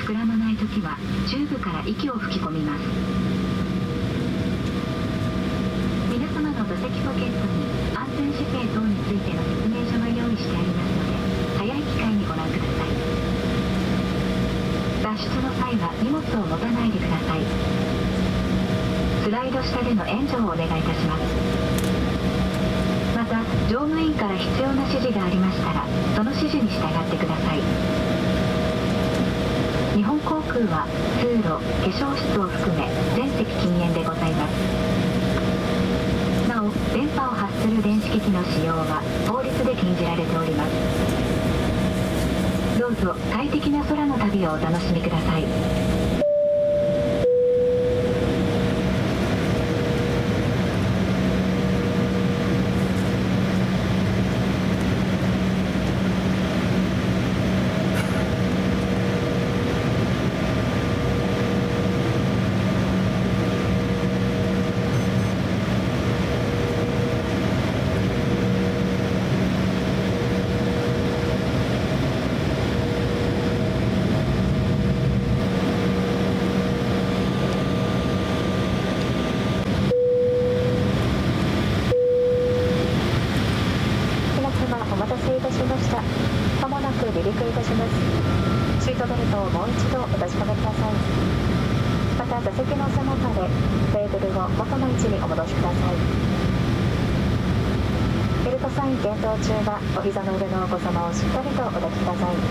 膨らまないときはチューブから息を吹き込みます。皆様の座席ポケットに安全姿勢等についての説明書が用意してありますので、早い機会にご覧ください。脱出の際は荷物を持たないでください。スライド下での援助をお願いいたします。また乗務員から必要な指示がありましたら、その指示に従ってください。日本航空は通路、化粧室を含め全席禁煙でございます。なお電波を発する電子機器の使用は法律で禁じられております。どうぞ快適な空の旅をお楽しみください。お膝の上のお子様をしっかりとお抱きください。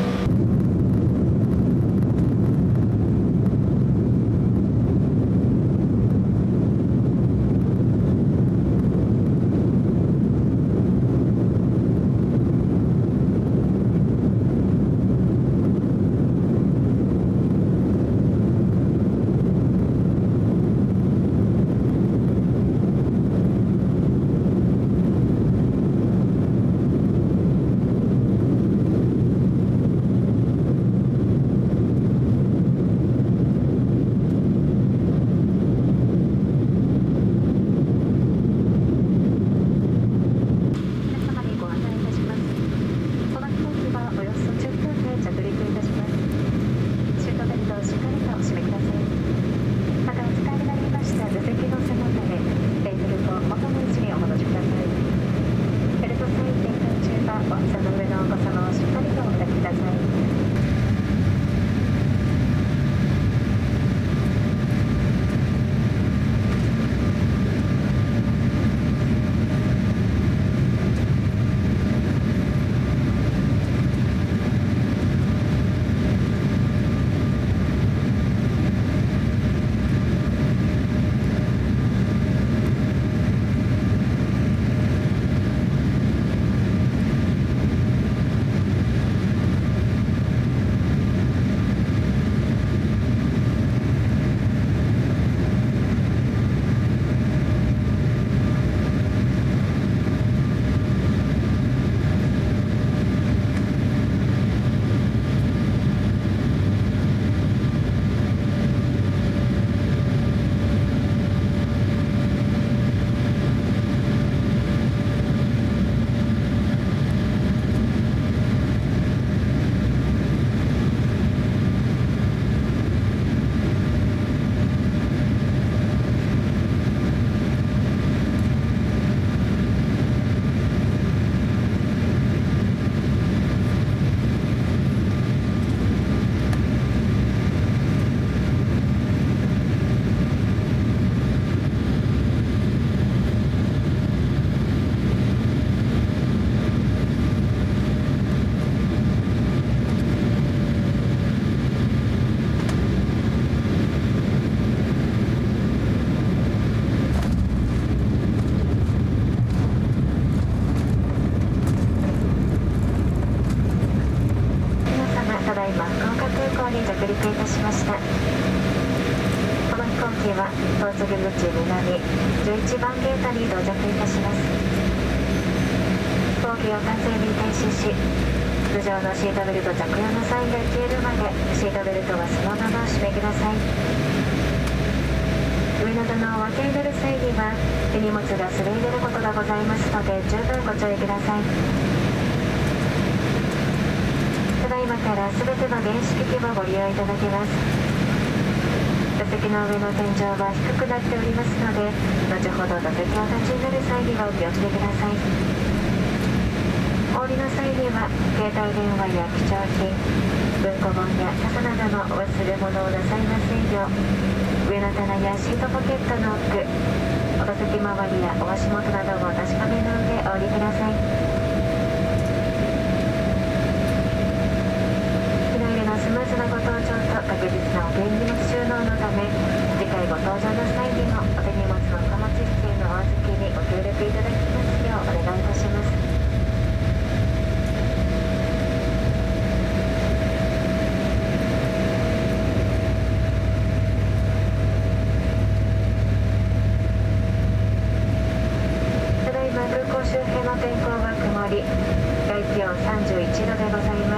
通常のシートベルト着用のサインが消えるまでシートベルトはそのまま締めください。上の棚を分け入れる際には手荷物がすり入れることがございますので十分ご注意ください。ただいま今からすべての電子機器をご利用いただけます。座席の上の天井は低くなっておりますので、後ほど座席を立ちになる際にはお気をつけください。お降りの際には携帯電話や貴重品、文庫本や傘などのお忘れ物をなさいませんよう、上の棚やシートポケットの奥、お座席周りやお足元などをお確かめの上お降りください。機内でのスムーズなご搭乗と確実なお手荷物収納のため、次回ご搭乗の際にもお手荷物の貨物室へのお預けにご協力いただきますようお願いいたします。周辺の天候は曇り、外気温31度でございます。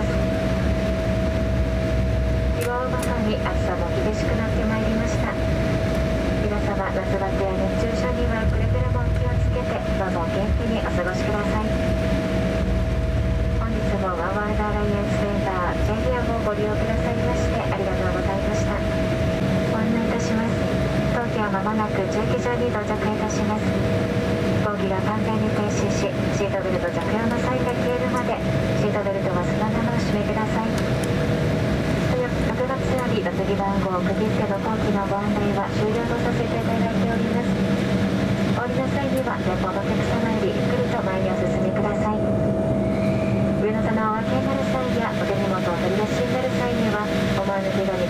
日を追うごとに暑さも厳しくなってまいりました。皆様、夏バテや熱中症にはくれぐれも気をつけて、どうぞ元気にお過ごしください。本日もワンワールドアライアンスセンター J リアをご利用くださいましてありがとうございました。ご案内いたします。当機はまもなく駐機場に到着いたします。飛行機が完全に停止し、シートベルト着用のサインが消えるまでシートベルトはそのままお締めください。6月より座席番号区切っての当機のご案内は終了とさせていただいております。お降りの際には前方のお客様よりゆっくりと前にお進みください。上の棚をお開けになる際やお手荷物を取り出しになる際には思わぬけがに